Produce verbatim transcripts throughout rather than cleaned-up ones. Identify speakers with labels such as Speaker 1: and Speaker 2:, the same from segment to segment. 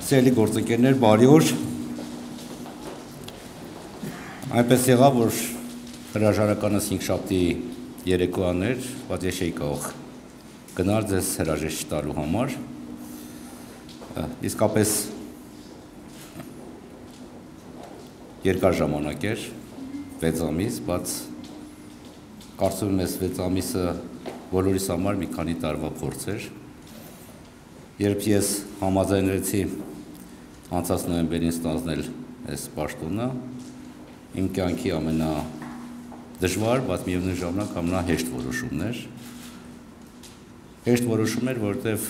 Speaker 1: Սիրելի գործընկերներ, բարի օր։ Այնպես եղավ, որ հրաժարականս հինգշաբթի երեկոյան էր, բայց ես չէի կարող գնալ ձեզ հրաժեշտ տալու համար։ Իսկապես երկար ժամանակ էր, վեց ամիս, բայց կարծում եմ ես վեց ամիսը բոլորիս համար մի քանի տարվա փորձ էր։ Երբ ես համաձայնեցի անցած նոյեմբերին ստանձնել այս պաշտոնը, իմ կյանքի ամենադժվար, բայց միևնույն ժամանակ ամենահեշտ որոշումն էր։ Հեշտ որոշում էր, որովհետև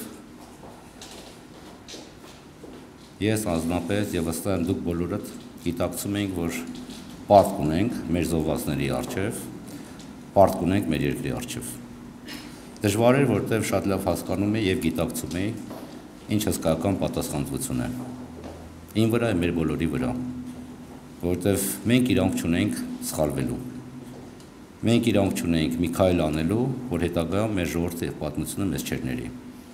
Speaker 1: ես անձնապես եւ վստահ եմ դուք բոլորդ գիտակցում ենք, որ պարտք ունենք մեր զոհվածների առջև, պարտք ունենք մեր երկրի առջև։ Դժվար էր, որովհետև շատ լավ հասկանում եմ եւ գիտակցում եմ, ինչ հսկայական պատասխանատվություն է։ Իմ վրա է, մեր բոլորի վրա, որովհետև մենք իրանք չունենք սխալվելու։ Մենք իրանք չունենք մի քայլ անելու, որ հետագայում մեր ժողովրդի պատմությունը մեզ չերների։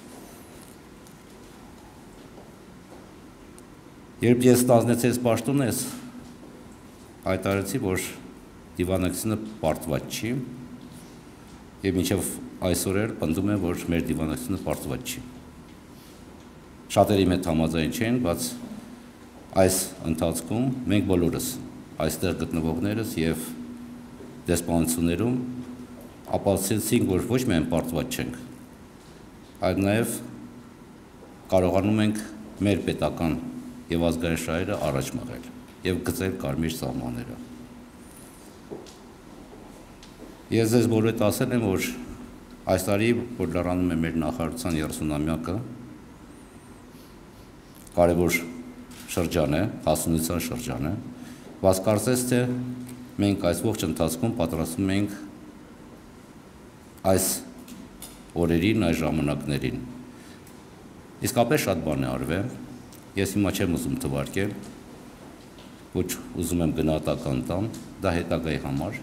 Speaker 1: Երբ ես ստանձնեցի այս պաշտոնը, ես հայտարարեցի, որ դիվանագիտությունը պարտված չի, եւ մինչեւ այսօր էլ պնդում եմ, որ մեր դիվանագիտությունը պարտված չի։ Շատերի հետ համաձայն չեն, բայց այս ընթացքում մենք բոլորս, այստեղ գտնվողներս եւ դեսպանություններում ապացուցեցինք, որ ոչ միայն պարտված չենք, այլ նաեւ կարողանում ենք մեր պետական եւ ազգային շահերը առաջ մղել եւ գծել կարմիր սահմանները։ Ես ձեզ բոլորիդ ասել եմ, որ այս տարի, որ լրանում է մեր նախարարության երեսունամյակը, կարևոր շրջան է, հասունության շրջան է, բայց կարծես թե մենք այս ողջ ընթացքում պատրաստվում ենք այս օրերին, այս ժամանակներին։ Իսկապես շատ բան է արվել, ես հիմա չեմ ուզում թվարկել, ոչ ուզում եմ գնահատական տամ, դա հետագայի համար,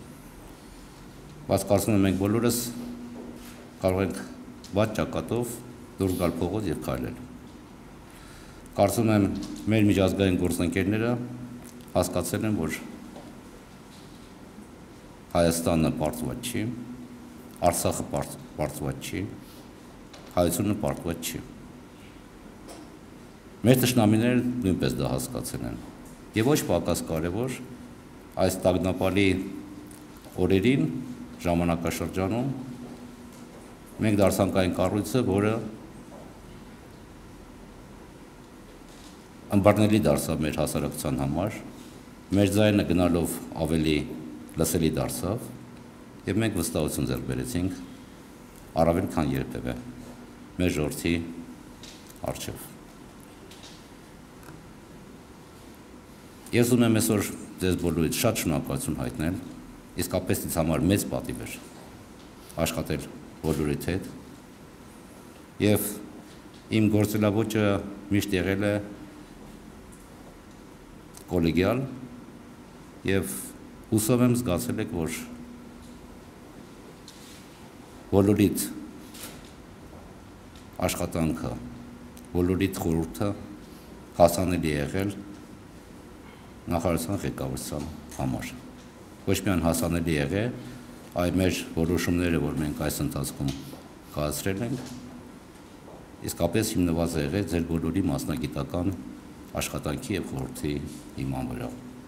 Speaker 1: բայց կարծում եմ մենք բոլորս կարող ենք վատ ճակատով դուրս գալ փողոց եւ քայլել։ Կարծում եմ մեր միջազգային գործընկերները հասկացել են, որ Հայաստանը պարտված չի, Արցախը պարտված չի, հայությունը պարտված չի։ Մեր թշնամիները նույնպես դա հասկացել են։ Եվ ոչ պակաս կարևոր այս տագնապալի օրերին, ժամանակաշրջանում մենք դարձանք այն կառույցը, որը ըմբռնելի դարձավ մեր հասարակության համար, մեր ձայնը գնալով ավելի լսելի դարձավ, եւ մենք վստահություն ձեռք բերեցինք առավել քան երբևէ մեր ժողովրդի առջև։ Ես ուզում եմ այսօր ձեզ բոլորիդ շատ շնորհակալություն հայտնել, իսկապես ինձ համար մեծ պատիվ էր աշխատել բոլորիդ հետ, եւ իմ գործելավոճը միշտ եղել է կոլեգիալ եւ հուսով եմ զգացել եք, որ բոլորիդ աշխատանքը, բոլորիդ խորհուրդը հասանելի է եղել նախարարության ղեկավարության համար։ Ոչ միայն հասանելի եղել, այլ մեր որոշումները, որ մենք այս ընթացքում կայացրել ենք, իսկապես հիմնված է եղել ձեր բոլորի մասնագիտական աշխատանքի եւ խորհրդի հիման վրա։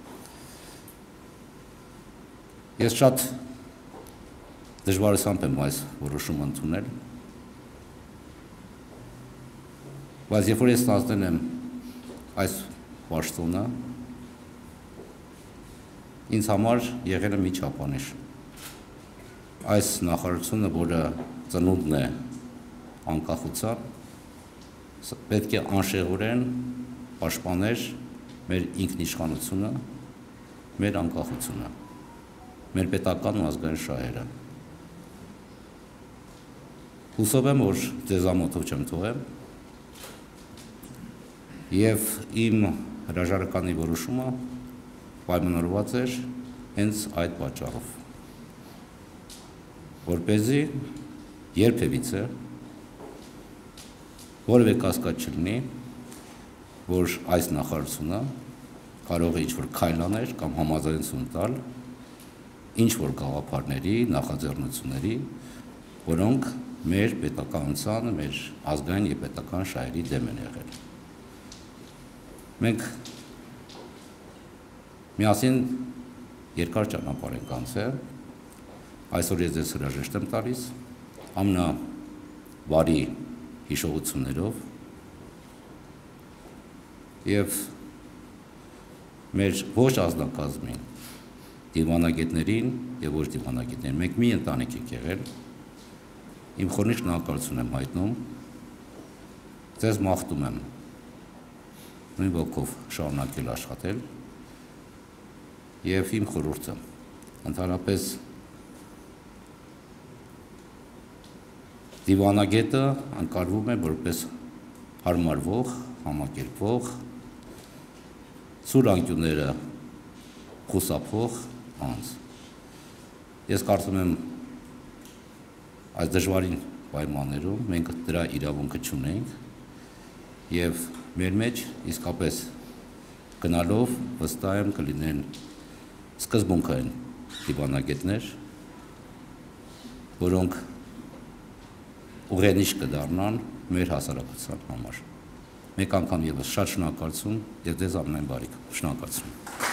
Speaker 1: Ես շատ դժվարությամբ եմ այս որոշումը ընդունել, բայց երբ որ ես ստանձնել եմ այս պաշտոնը, ինձ համար եղել է մի չափանիշ։ Այս նախարարությունը, որը ծնունդն է անկախության, պետք է անշեղորեն պաշտպաներ մեր ինքնիշխանությունը, մեր անկախությունը, մեր պետական ու ազգային շահերը։ Հուսով եմ, որ ձեզ ամոթով չեմ թողեմ, եւ իմ հրաժարականի որոշումը պայմանավորված էր հենց այդ պատճառով, որպեսզի երբևիցե որևէ կասկած չլինի, որ այս նախարարությունը կարող է ինչ-որ քայլ անել կամ համաձայնություն տալ ինչ-որ գաղափարների, նախաձեռնությունների, որոնք մեր պետականության, մեր ազգային և պետական շահերի դեմ են եղել։ Մենք միասին երկար ճանապարհ ենք անցել, այսօր ես ձեզ հրաժեշտ եմ տալիս, ամենավարի հիշողություններով և մեր ոչ ազնագազմին, դիվանագետներին և ոչ դիվանագետներին, մենք մի ընտանիք ենք եղել, իմ խորին շնորհակալություն եմ հայտնում, ձեզ մաղթում եմ նույն ոգով շարունակել աշխատել և իմ խորհուրդը ընդհանրապես դիվանագետը ընկալվում է որպես հարմարվող, համակերպվող, սուր անկյունները խուսափող անձ։ Ես կարծում եմ այս դժվարին պայմաններում մենք դրա իրավունքը չունենք և մեր մեջ իսկապես գնալով վստահ եմ կլինեն սկզբունքային դիվանագետներ, որոնք ուղենիշ կդառնան մեր հասարակության համար։ Մեկ անգամ ևս շատ շնորհակալություն և ձեզ ամենայն բարիք։ Շնորհակալություն։